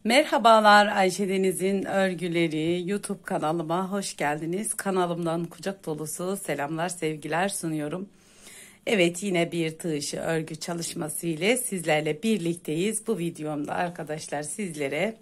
Merhabalar, Ayşe Deniz'in örgüleri YouTube kanalıma hoş geldiniz. Kanalımdan kucak dolusu selamlar, sevgiler sunuyorum. Evet, yine bir tığ işi örgü çalışması ile sizlerle birlikteyiz. Bu videomda arkadaşlar sizlere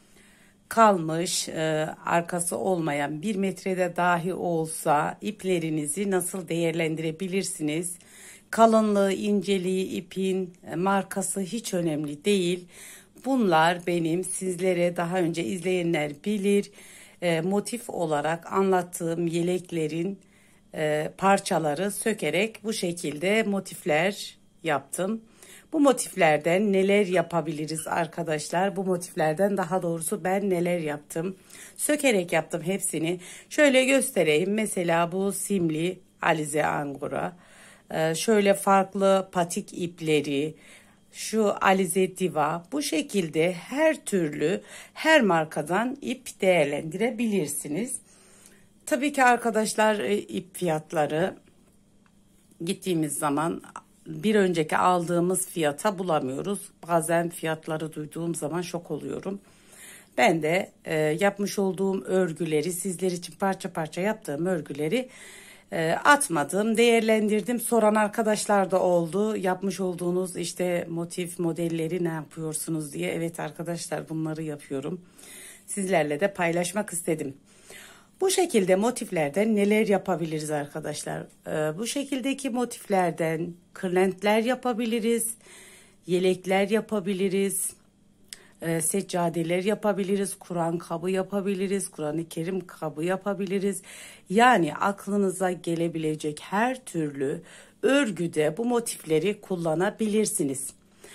kalmış, arkası olmayan 1 metrede dahi olsa iplerinizi nasıl değerlendirebilirsiniz? Kalınlığı, inceliği, ipin markası hiç önemli değil. Bunlar benim sizlere daha önce izleyenler bilir motif olarak anlattığım yeleklerin parçaları sökerek bu şekilde motifler yaptım. Bu motiflerden neler yapabiliriz arkadaşlar? Bu motiflerden daha doğrusu ben neler yaptım? Sökerek yaptım hepsini. Şöyle göstereyim. Mesela bu simli alize angora. Şöyle farklı patik ipleri, şu alize diva, bu şekilde her türlü her markadan ip değerlendirebilirsiniz. Tabii ki arkadaşlar ip fiyatları gittiğimiz zaman bir önceki aldığımız fiyata bulamıyoruz. Bazen fiyatları duyduğum zaman şok oluyorum. Ben de yapmış olduğum örgüleri sizler için parça parça yaptığım örgüleri atmadım, değerlendirdim. Soran arkadaşlar da oldu. Yapmış olduğunuz işte motif modelleri ne yapıyorsunuz diye. Evet arkadaşlar, bunları yapıyorum. Sizlerle de paylaşmak istedim. Bu şekilde motiflerden neler yapabiliriz arkadaşlar? Bu şekildeki motiflerden kırlentler yapabiliriz, yelekler yapabiliriz, seccadeler yapabiliriz, Kur'an kabı yapabiliriz, Kur'an-ı Kerim kabı yapabiliriz. Yani aklınıza gelebilecek her türlü örgüde bu motifleri kullanabilirsiniz.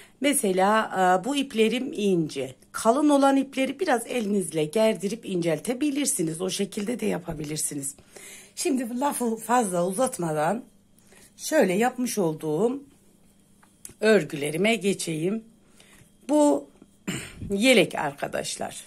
Mesela bu iplerim ince. Kalın olan ipleri biraz elinizle gerdirip inceltebilirsiniz. O şekilde de yapabilirsiniz. Şimdi lafı fazla uzatmadan şöyle yapmış olduğum örgülerime geçeyim. Bu yelek arkadaşlar.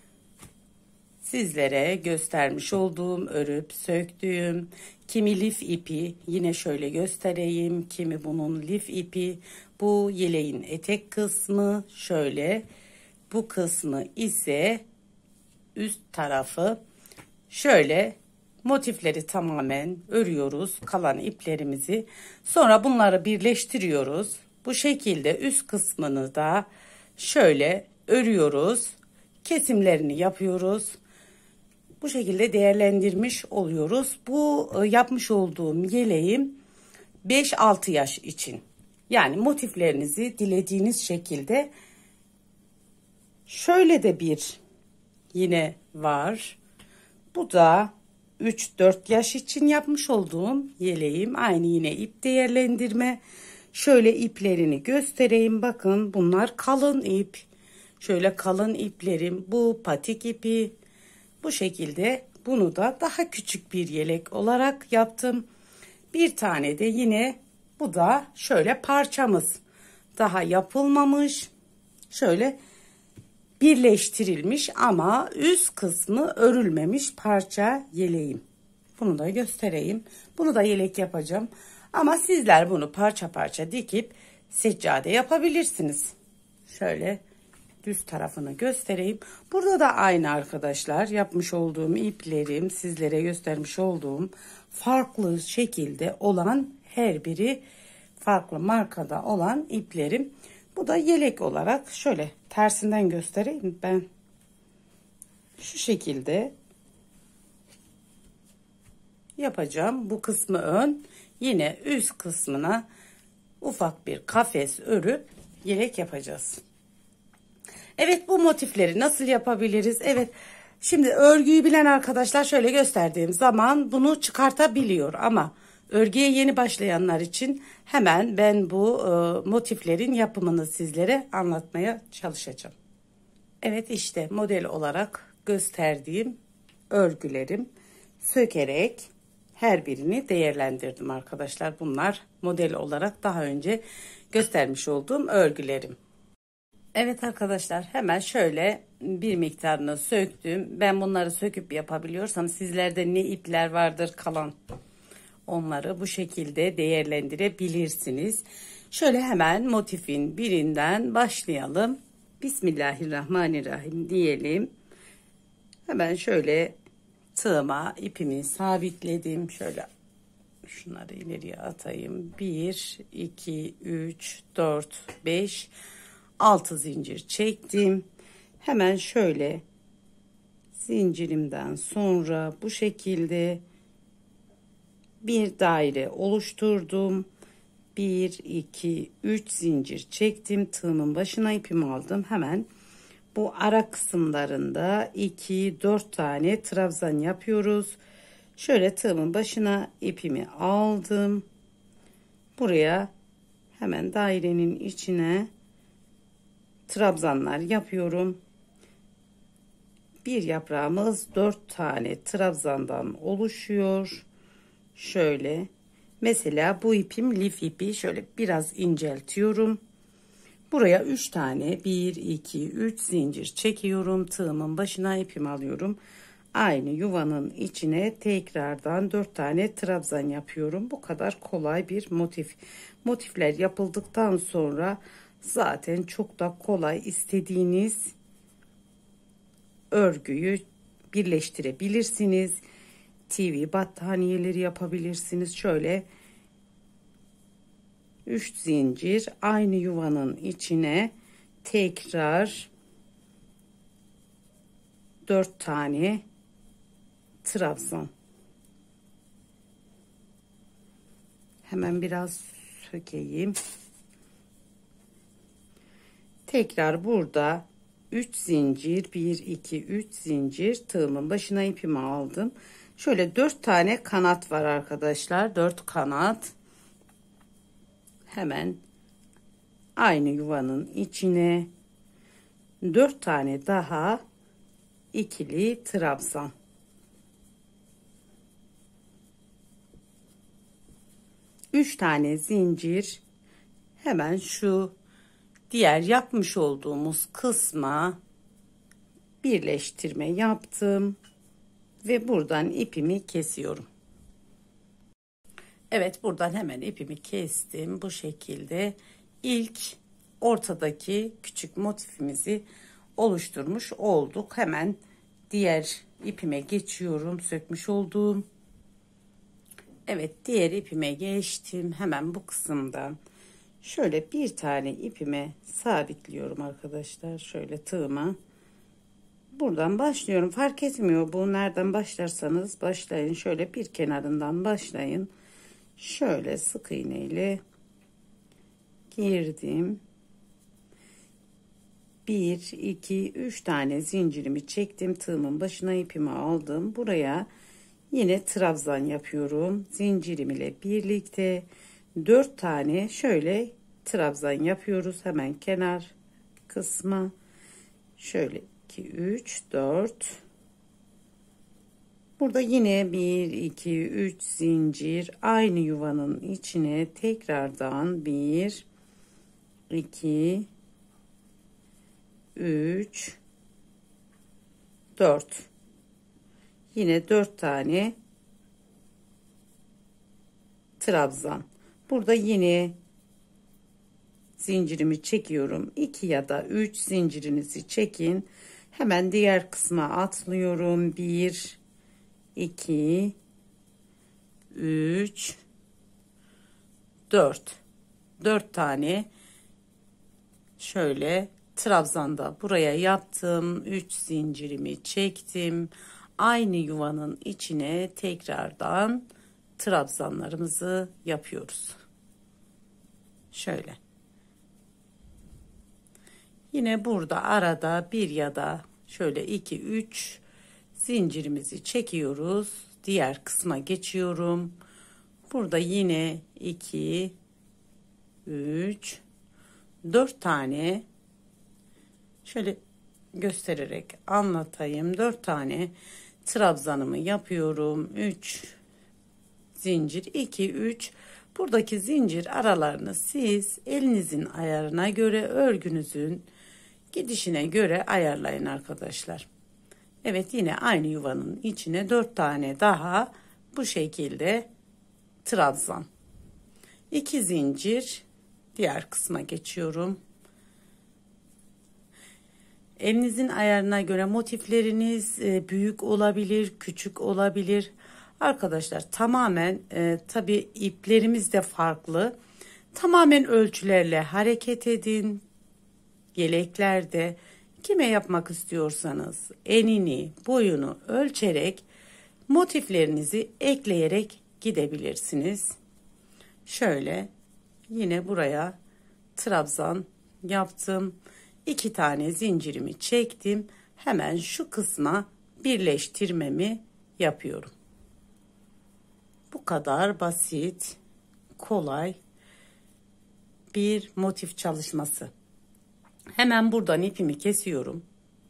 Sizlere göstermiş olduğum, örüp söktüğüm kimi lif ipi, yine şöyle göstereyim, kimi bunun lif ipi. Bu yeleğin etek kısmı şöyle, bu kısmı ise üst tarafı. Şöyle motifleri tamamen örüyoruz, kalan iplerimizi. Sonra bunları birleştiriyoruz. Bu şekilde üst kısmını da şöyle örüyoruz. Kesimlerini yapıyoruz. Bu şekilde değerlendirmiş oluyoruz. Bu yapmış olduğum yeleğim 5-6 yaş için. Yani motiflerinizi dilediğiniz şekilde. Şöyle de bir yine var. Bu da 3-4 yaş için yapmış olduğum yeleğim. Aynı yine ip değerlendirme. Şöyle iplerini göstereyim. Bakın bunlar kalın ip. Şöyle kalın iplerim. Bu patik ipi. Bu şekilde bunu da daha küçük bir yelek olarak yaptım. Bir tane de yine bu da şöyle parçamız. Daha yapılmamış. Şöyle birleştirilmiş ama üst kısmı örülmemiş parça yeleğim. Bunu da göstereyim. Bunu da yelek yapacağım. Ama sizler bunu parça parça dikip seccade yapabilirsiniz. Şöyle düz tarafını göstereyim. Burada da aynı arkadaşlar, yapmış olduğum iplerim, sizlere göstermiş olduğum farklı şekilde olan, her biri farklı markada olan iplerim. Bu da yelek olarak şöyle tersinden göstereyim ben. Şu şekilde yapacağım. Bu kısmı ön, yine üst kısmına ufak bir kafes örüp yelek yapacağız. Evet, bu motifleri nasıl yapabiliriz? Evet, şimdi örgüyü bilen arkadaşlar şöyle gösterdiğim zaman bunu çıkartabiliyor ama örgüye yeni başlayanlar için hemen ben bu motiflerin yapımını sizlere anlatmaya çalışacağım. Evet, işte model olarak gösterdiğim örgülerim, sökerek her birini değerlendirdim arkadaşlar. Bunlar model olarak daha önce göstermiş olduğum örgülerim. Evet arkadaşlar, hemen şöyle bir miktarını söktüm. Ben bunları söküp yapabiliyorsam sizlerde ne ipler vardır kalan, onları bu şekilde değerlendirebilirsiniz. Şöyle hemen motifin birinden başlayalım. Bismillahirrahmanirrahim diyelim. Hemen şöyle tığıma ipimi sabitledim. Şöyle şunları ileriye atayım. 1, 2, 3, 4, 5, 6 zincir çektim. Hemen şöyle zincirimden sonra bu şekilde bir daire oluşturdum. 1, 2, 3 zincir çektim. Tığımın başına ipimi aldım. Hemen bu ara kısımlarında 2, 4 tane trabzan yapıyoruz. Şöyle tığımın başına ipimi aldım. Buraya hemen dairenin içine trabzanlar yapıyorum. Bir yaprağımız 4 tane trabzandan oluşuyor. Şöyle mesela bu ipim lif ipi, şöyle biraz inceltiyorum. Buraya 3 tane 1, 2, 3 zincir çekiyorum. Tığımın başına ipimi alıyorum. Aynı yuvanın içine tekrardan 4 tane trabzan yapıyorum. Bu kadar kolay bir motif. Motifler yapıldıktan sonra zaten çok da kolay istediğiniz örgüyü birleştirebilirsiniz. TV battaniyeleri yapabilirsiniz. Şöyle 3 zincir aynı yuvanın içine tekrar 4 tane trabzan. Hemen biraz sökeyim. Tekrar burada 3 zincir, 1, 2, 3 zincir, tığımın başına ipimi aldım. Şöyle 4 tane kanat var arkadaşlar. 4 kanat. Hemen aynı yuvanın içine 4 tane daha ikili trabzan. Üç tane zincir. Hemen şu diğer yapmış olduğumuz kısma birleştirme yaptım ve buradan ipimi kesiyorum. Evet, buradan hemen ipimi kestim. Bu şekilde ilk ortadaki küçük motifimizi oluşturmuş olduk. Hemen diğer ipime geçiyorum. Sökmüş olduğum. Evet, diğer ipime geçtim. Hemen bu kısımdan şöyle bir tane ipime sabitliyorum arkadaşlar. Şöyle tığıma. Buradan başlıyorum. Fark etmiyor bu. Nereden başlarsanız başlayın. Şöyle bir kenarından başlayın. Şöyle sık iğne ile girdim. 1, 2, 3 tane zincirimi çektim. Tığımın başına ipimi aldım. Buraya yine trabzan yapıyorum. Zincirim ile birlikte 4 tane şöyle trabzan yapıyoruz. Hemen kenar kısma. Şöyle 2, 3, 4. Burada yine 1, 2, 3 zincir aynı yuvanın içine tekrardan 1, 2, 3, 4. Yine 4 tane trabzan. Burada yine zincirimi çekiyorum. 2 ya da 3 zincirinizi çekin. Hemen diğer kısma atlıyorum. 1, 2, 3, 4. 4 tane şöyle trabzanda buraya yaptım. 3 zincirimi çektim. Aynı yuvanın içine tekrardan trabzanlarımızı yapıyoruz. Şöyle. Yine burada arada bir ya da şöyle 2, 3 zincirimizi çekiyoruz. Diğer kısma geçiyorum. Burada yine 2, 3, 4 tane şöyle göstererek anlatayım. 4 tane trabzanımı yapıyorum. 3 zincir, 2, 3. Buradaki zincir aralarını siz elinizin ayarına göre, örgünüzün gidişine göre ayarlayın arkadaşlar. Evet, yine aynı yuvanın içine 4 tane daha bu şekilde trabzan. 2 zincir, diğer kısma geçiyorum. Elinizin ayarına göre motifleriniz büyük olabilir, küçük olabilir. Arkadaşlar tamamen tabii iplerimiz de farklı. Tamamen ölçülerle hareket edin. Yeleklerde kime yapmak istiyorsanız enini, boyunu ölçerek motiflerinizi ekleyerek gidebilirsiniz. Şöyle yine buraya trabzan yaptım. 2 tane zincirimi çektim. Hemen şu kısma birleştirmemi yapıyorum. Bu kadar basit, kolay bir motif çalışması. Hemen buradan ipimi kesiyorum.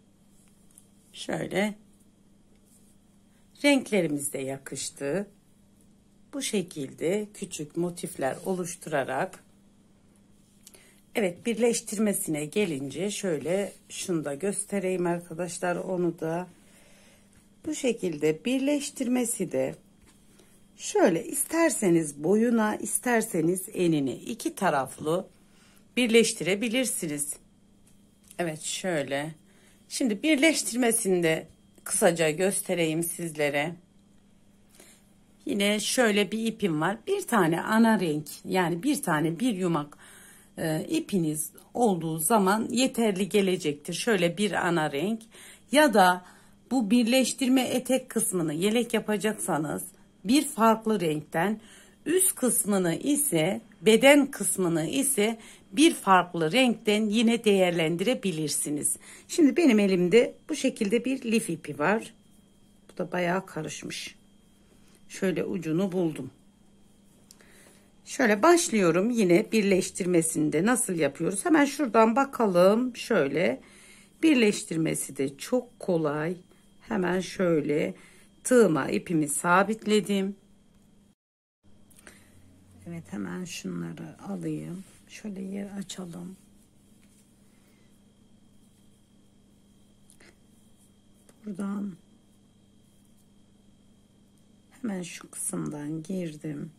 Şöyle renklerimiz de yakıştı. Bu şekilde küçük motifler oluşturarak, evet, birleştirmesine gelince şöyle şunu da göstereyim arkadaşlar, onu da bu şekilde birleştirmesi de şöyle isterseniz boyuna isterseniz enine iki taraflı birleştirebilirsiniz. Evet, şöyle şimdi birleştirmesini de kısaca göstereyim sizlere. Yine şöyle bir ipim var. Bir tane ana renk, yani bir tane bir yumak ipiniz olduğu zaman yeterli gelecektir. Şöyle bir ana renk, ya da bu birleştirme etek kısmını yelek yapacaksanız bir farklı renkten, üst kısmını ise, beden kısmını ise bir farklı renkten yine değerlendirebilirsiniz. Şimdi benim elimde bu şekilde bir lif ipi var. Bu da bayağı karışmış. Şöyle ucunu buldum. Şöyle başlıyorum yine birleştirmesinde nasıl yapıyoruz? Hemen şuradan bakalım. Şöyle birleştirmesi de çok kolay. Hemen şöyle tığıma ipimi sabitledim. Evet, hemen şunları alayım. Şöyle yer açalım. Buradan hemen şu kısımdan girdim.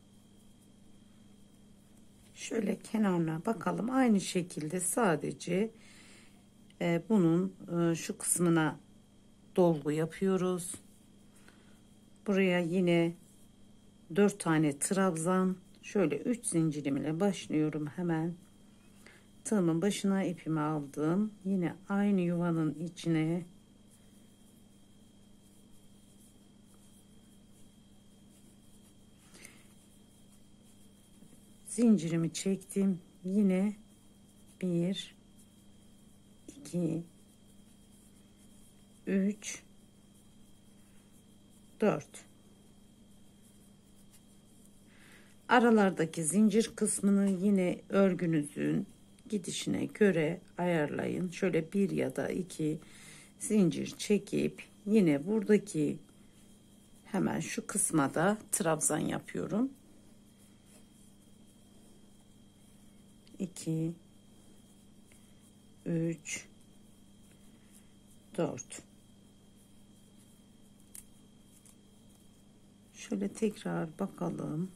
Şöyle kenarına bakalım. Aynı şekilde sadece bunun şu kısmına dolgu yapıyoruz. Buraya yine 4 tane trabzan, şöyle 3 zincirimle başlıyorum. Hemen tığımın başına ipimi aldım. Yine aynı yuvanın içine zincirimi çektim. Yine 1 2 3 4. Aralardaki zincir kısmını yine örgünüzün gidişine göre ayarlayın. Şöyle 1 ya da 2 zincir çekip yine buradaki hemen şu kısma da trabzan yapıyorum. 2 3 4. Şöyle tekrar bakalım.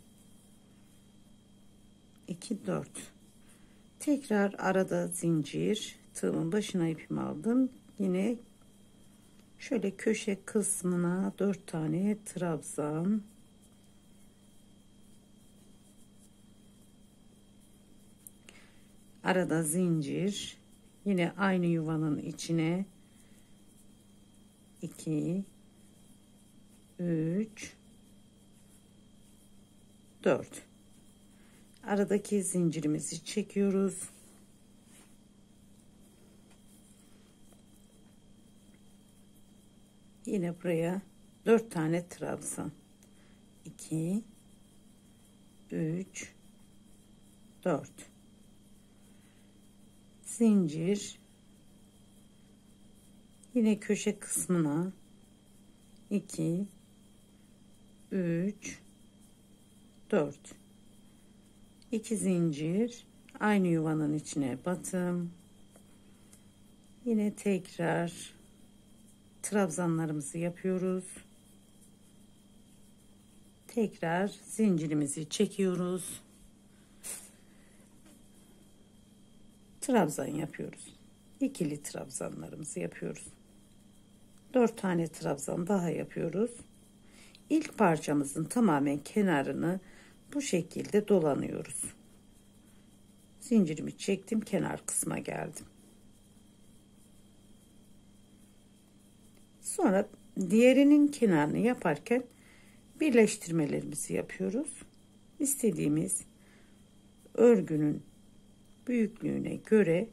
2 4. Tekrar arada zincir, tığımın başına ipimi aldım. Yine şöyle köşe kısmına 4 tane trabzan. Arada zincir, yine aynı yuvanın içine 2 3 4. Aradaki zincirimizi çekiyoruz. Yine buraya 4 tane trabzan. 2 3 4. Zincir, yine köşe kısmına 2 3 4. 2 zincir, aynı yuvanın içine batım. Yine tekrar trabzanlarımızı yapıyoruz. Tekrar zincirimizi çekiyoruz. Trabzan yapıyoruz. ikili trabzanlarımızı yapıyoruz. 4 tane trabzan daha yapıyoruz. İlk parçamızın tamamen kenarını bu şekilde dolanıyoruz. Zincirimi çektim, kenar kısma geldim. Sonra diğerinin kenarını yaparken birleştirmelerimizi yapıyoruz. İstediğimiz örgünün büyüklüğüne göre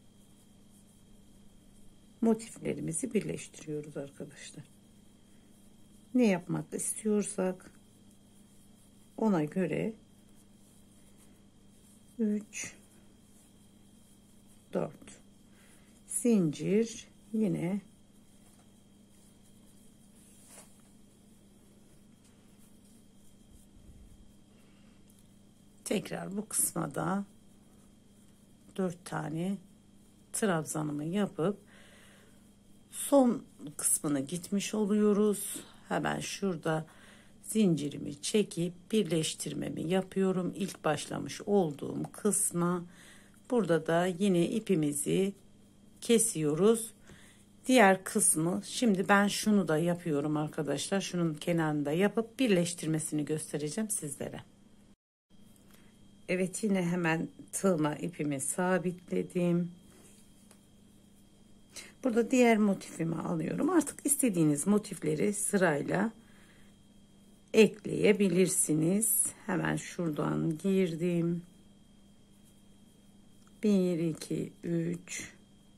motiflerimizi birleştiriyoruz arkadaşlar. Ne yapmak istiyorsak ona göre 3 4 zincir, yine tekrar bu kısma da 4 tane trabzanımı yapıp son kısmını gitmiş oluyoruz. Hemen şurada zincirimi çekip birleştirmemi yapıyorum ilk başlamış olduğum kısma. Burada da yine ipimizi kesiyoruz. Diğer kısmı, şimdi ben şunu da yapıyorum arkadaşlar. Şunun kenarında yapıp birleştirmesini göstereceğim sizlere. Evet, yine hemen tığıma ipimi sabitledim. Burada diğer motifimi alıyorum. Artık istediğiniz motifleri sırayla ekleyebilirsiniz. Hemen şuradan girdim. 1 2 3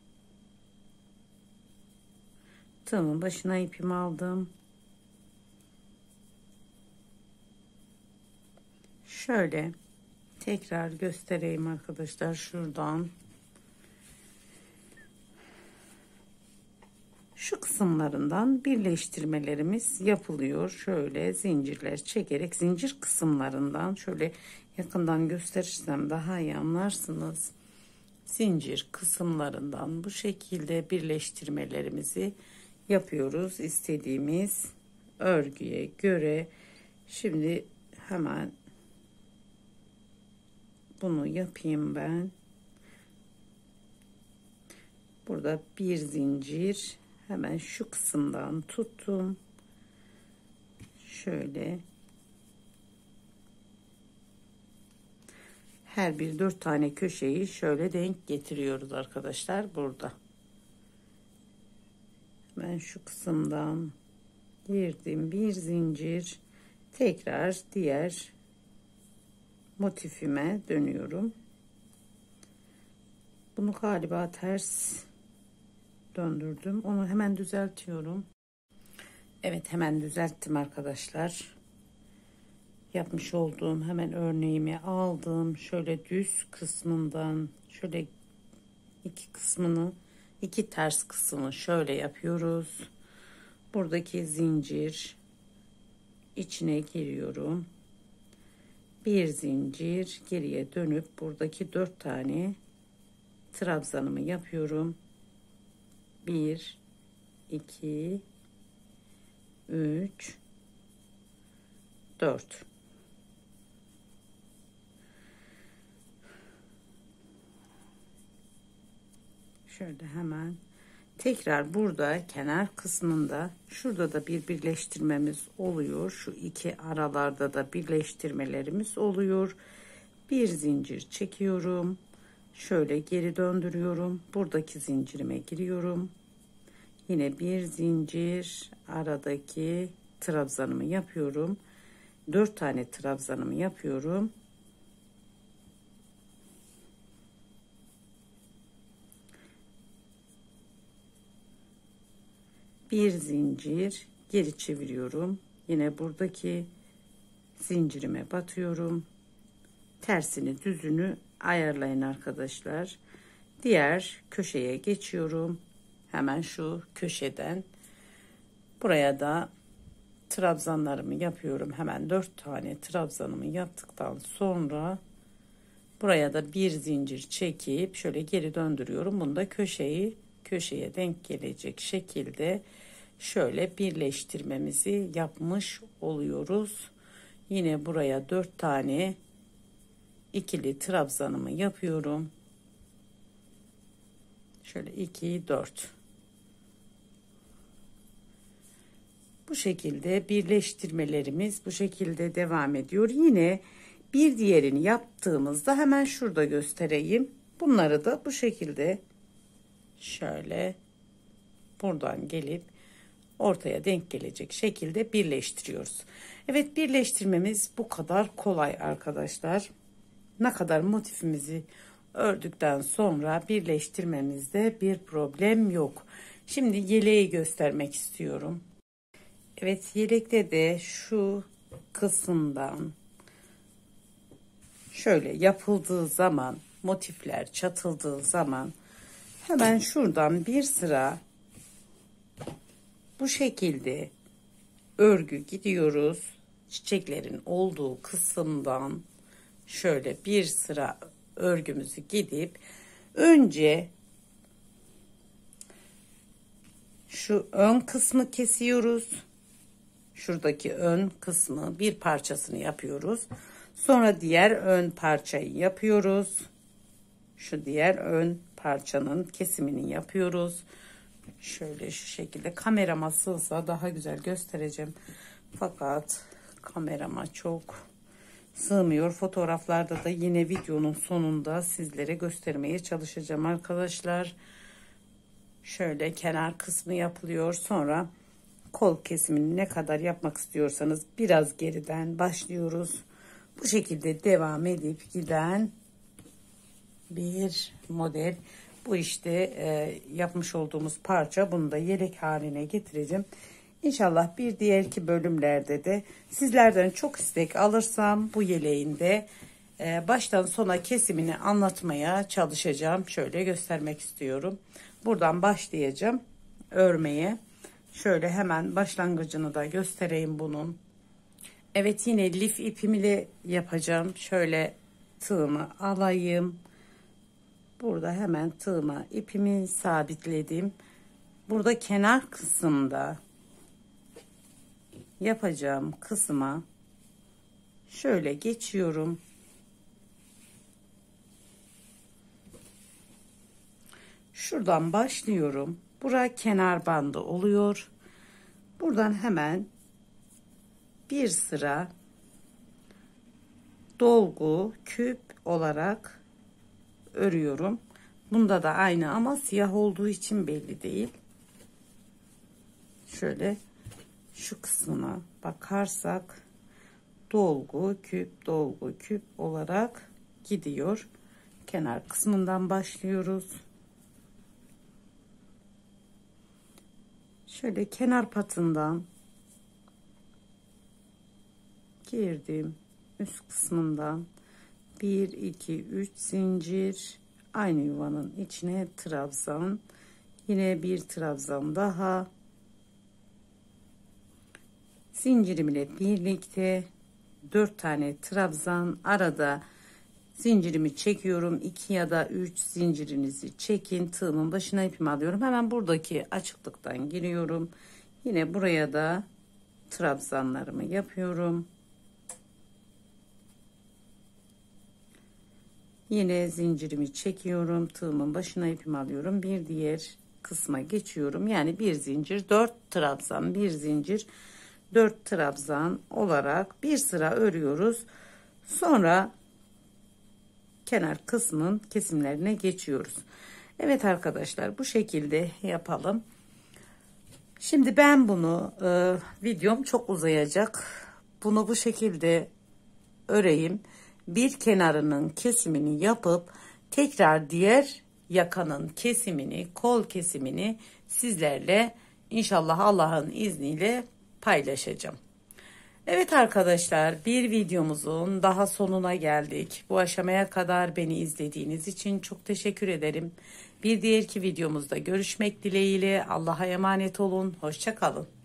tığımın başına ipimi aldım. Şöyle tekrar göstereyim arkadaşlar, şuradan şu kısımlarından birleştirmelerimiz yapılıyor. Şöyle zincirler çekerek zincir kısımlarından, şöyle yakından gösterirsem daha iyi anlarsınız. Zincir kısımlarından bu şekilde birleştirmelerimizi yapıyoruz istediğimiz örgüye göre. Şimdi hemen bunu yapayım ben. Burada bir zincir, hemen şu kısımdan tuttum. Şöyle her bir 4 tane köşeyi şöyle denk getiriyoruz arkadaşlar burada. Ben şu kısımdan girdim, bir zincir, tekrar diğer motifime dönüyorum. Bunu galiba ters döndürdüm. Onu hemen düzeltiyorum. Evet, hemen düzelttim arkadaşlar. Yapmış olduğum hemen örneğimi aldım. Şöyle düz kısmından şöyle iki kısmını, iki ters kısmını şöyle yapıyoruz. Buradaki zincir içine giriyorum. Bir zincir, geriye dönüp buradaki 4 tane trabzanımı yapıyorum. 1 2 3 4. Şöyle hemen tekrar burada kenar kısmında, şurada da bir birleştirmemiz oluyor. Şu iki aralarda da birleştirmelerimiz oluyor. Bir zincir çekiyorum. Şöyle geri döndürüyorum. Buradaki zincirime giriyorum. Yine bir zincir, aradaki trabzanımı yapıyorum. 4 tane trabzanımı yapıyorum. Bir zincir, geri çeviriyorum. Yine buradaki zincirime batıyorum. Tersini düzünü ayarlayın arkadaşlar. Diğer köşeye geçiyorum. Hemen şu köşeden buraya da trabzanlarımı yapıyorum. Hemen 4 tane trabzanımı yaptıktan sonra buraya da bir zincir çekip şöyle geri döndürüyorum. Bunu da köşeye denk gelecek şekilde şöyle birleştirmemizi yapmış oluyoruz. Yine buraya 4 tane ikili trabzanımı yapıyorum. Şöyle 2 4. Bu şekilde birleştirmelerimiz bu şekilde devam ediyor. Yine bir diğerini yaptığımızda hemen şurada göstereyim. Bunları da bu şekilde şöyle buradan gelip ortaya denk gelecek şekilde birleştiriyoruz. Evet, birleştirmemiz bu kadar kolay arkadaşlar. Ne kadar motifimizi ördükten sonra birleştirmemizde bir problem yok. Şimdi yeleği göstermek istiyorum. Evet, yelekte de şu kısımdan şöyle yapıldığı zaman, motifler çatıldığı zaman hemen şuradan bir sıra bu şekilde örgü gidiyoruz. Çiçeklerin olduğu kısımdan şöyle bir sıra örgümüzü gidip önce şu ön kısmı kesiyoruz. Şuradaki ön kısmı bir parçasını yapıyoruz. Sonra diğer ön parçayı yapıyoruz. Şu diğer ön parçanın kesimini yapıyoruz. Şöyle şu şekilde kamerama sığsa daha güzel göstereceğim. Fakat kamerama çok sığmıyor. Fotoğraflarda da yine videonun sonunda sizlere göstermeye çalışacağım arkadaşlar. Şöyle kenar kısmı yapılıyor. Sonra kol kesimini ne kadar yapmak istiyorsanız biraz geriden başlıyoruz. Bu şekilde devam edip giden bir model. Bu işte yapmış olduğumuz parça. Bunu da yelek haline getireceğim. İnşallah bir diğerki bölümlerde de sizlerden çok istek alırsam bu yeleğin de baştan sona kesimini anlatmaya çalışacağım. Şöyle göstermek istiyorum. Buradan başlayacağım örmeye. Şöyle hemen başlangıcını da göstereyim bunun. Evet, yine lif ipimle yapacağım. Şöyle tığımı alayım. Burada hemen tığıma ipimi sabitledim. Burada kenar kısımda yapacağım kısma şöyle geçiyorum. Şuradan başlıyorum. Bura kenar bandı oluyor. Buradan hemen bir sıra dolgu küp olarak örüyorum. Bunda da aynı ama siyah olduğu için belli değil. Şöyle şu kısmına bakarsak dolgu küp olarak gidiyor. Kenar kısmından başlıyoruz. Şöyle kenar patından girdim. Üst kısmından 1 2 3 zincir, aynı yuvanın içine trabzan, yine bir trabzan daha, zincirimle birlikte 4 tane trabzan, arada zincirimi çekiyorum. 2 ya da 3 zincirinizi çekin. Tığımın başına ipimi alıyorum. Hemen buradaki açıklıktan giriyorum. Yine buraya da trabzanlarımı yapıyorum. Yine zincirimi çekiyorum. Tığımın başına ipimi alıyorum. Bir diğer kısma geçiyorum. Yani bir zincir 4 trabzan, bir zincir 4 trabzan olarak bir sıra örüyoruz. Sonra kenar kısmın kesimlerine geçiyoruz. Evet arkadaşlar, bu şekilde yapalım. Şimdi ben bunu videom çok uzayacak. Bunu bu şekilde öreyim. Bir kenarının kesimini yapıp tekrar diğer yakanın kesimini, kol kesimini sizlerle inşallah Allah'ın izniyle paylaşacağım. Evet arkadaşlar, bir videomuzun daha sonuna geldik. Bu aşamaya kadar beni izlediğiniz için çok teşekkür ederim. Bir diğerki videomuzda görüşmek dileğiyle. Allah'a emanet olun. Hoşça kalın.